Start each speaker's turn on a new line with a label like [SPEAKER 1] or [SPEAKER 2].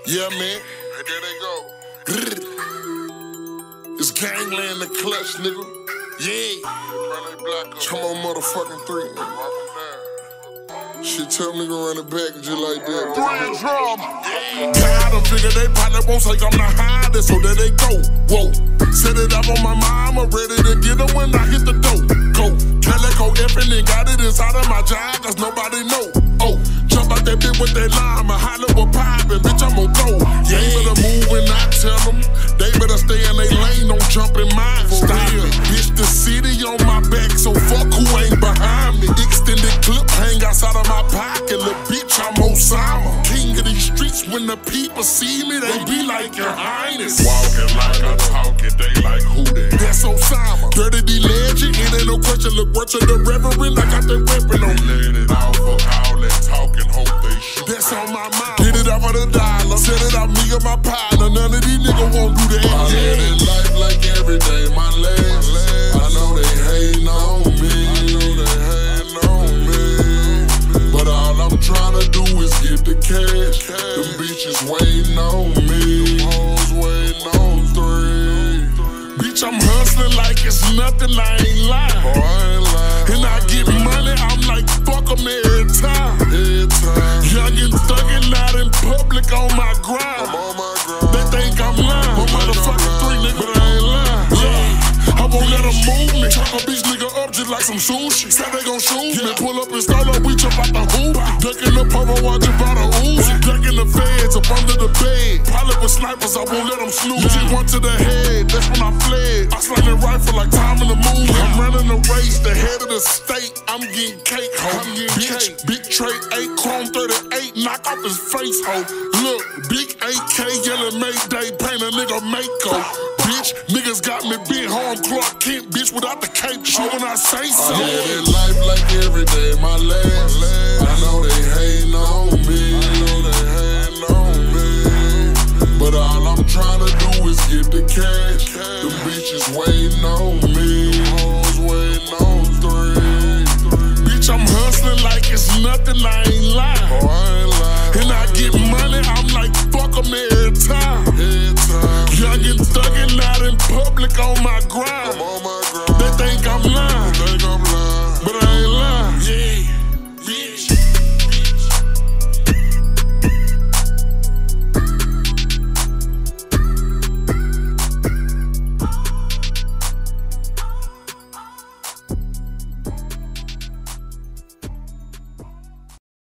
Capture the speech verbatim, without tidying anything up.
[SPEAKER 1] Yeah, man. Hey, there they go. It's gangland the clutch, nigga. Yeah. Come on, motherfucking three, nigga. Shit, tell me to run it back just like that. Three drum. God, I'm figure they probably won't say I'm not hiding, so there they go. Whoa. Set it up on my mind, I'm ready to get them when I hit the dope. Go. Calico effing and got it inside of my job, cause nobody know. Oh, jump out that bitch with that line, my Hollywood poppin', bitch, I'm gon' go. Yeah. They better move when I tell them. They better stay in their lane, don't jump in mine. For real. Bitch, the city on my back, so fuck who ain't behind me. Extended clip hang outside of my pocket, little bitch, I'm Osama. King of these streets, when the people see me, they be like, Your Highness. Walking like I talk it, they like, who that? That's Osama. Dirty D legend, it ain't no question. Look, word to the reverend, I got that weapon on me. Let it off for all that talking, hope they shoot. That's on my mind. Get it off of the dollar, set it out, me and my partner. None of these niggas won't do that. I live in life like every day, my legs. I know they hating on me. I know they hating on me. But all I'm trying to do is get the cash. Them bitches waiting on me. Them hoes waiting on three. Bitch, I'm hustling like it's nothing, I ain't lying. Oh, I ain't lying. And I get money, I'm like, fuck them every time. Every time. Young and thuggin' out in public on my grind. I'm on my grind. They think I'm lying. But motherfucking three, nigga, but I ain't lying. Yeah. I won't let them move me. Chop a bitch nigga up just like some sushi. Say they gon' shoot me. Pull up and start up, we jump out the hoop. Duck in the purple, watch it by the Uzi. Duck in the feds, up under the bed. Pilot with snipers, I won't let them snooze. She went to the head, that's when I fled. I slang the rifle like time in the movie. I'm running the race, the head of the state. I'm getting cake, ho. I'm getting bitch, cake. Big tray, eight, chrome thirty-eight, knock off his face, ho. Look, big A K, yelling Mayday, paint a nigga Mako. Bitch, niggas got me big home Clark Kent, bitch, without the cape, show when I say so. I live in life like every day, my legs. I know they hating on me. I know they hating on me. But all I'm trying to do is get the cash. Them bitches waiting on me. Hoes waiting on three. Bitch, I'm hustling like it's nothing, I ain't lying. Oh, I ain't lying. And I get money, I'm like, fuck them every time. Every time. Young and thuggin' out in public on my grind.